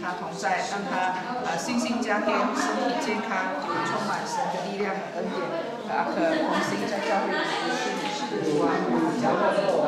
他同在，让他信心加添，身体健康，充满神的力量和恩典，可同行在教会里服侍你，主啊，教会我